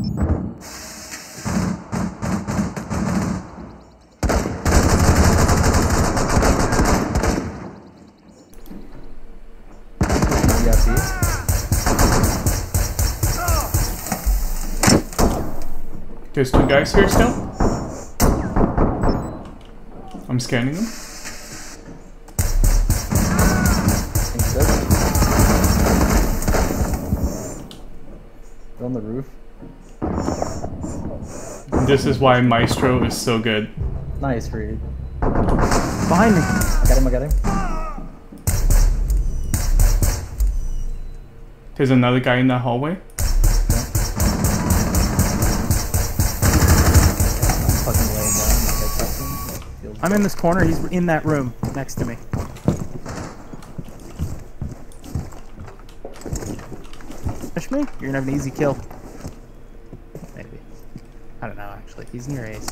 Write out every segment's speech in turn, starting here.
There's two guys here still. I'm scanning them. They're on the roof. This is why Maestro is so good. Nice read. Behind me! I got him, I got him. There's another guy in that hallway. I'm in this corner, he's in that room next to me. Push me? You're gonna have an easy kill. Maybe. I don't know actually. He's near Ace.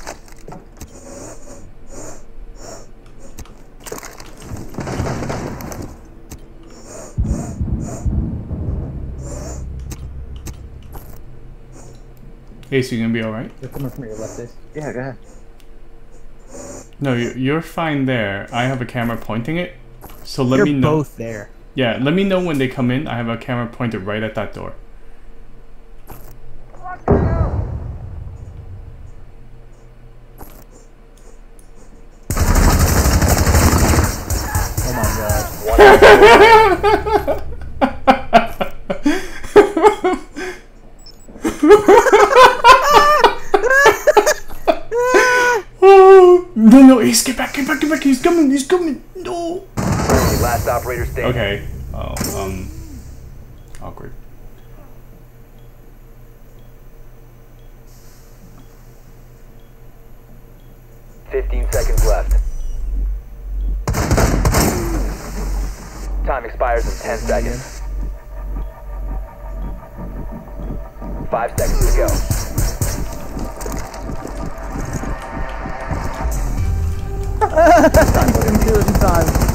Ace, you gonna be alright? They're coming from your left, Ace. Yeah, go ahead. No, you're fine there. I have a camera pointing it. So let You're me know. both there. Yeah, let me know when they come in. I have a camera pointed right at that door. Oh my god. No, Ace, get back, he's coming, no! Last operator standing. Okay, awkward. Seconds left. Time expires in 10 seconds. 5 seconds to go. Time.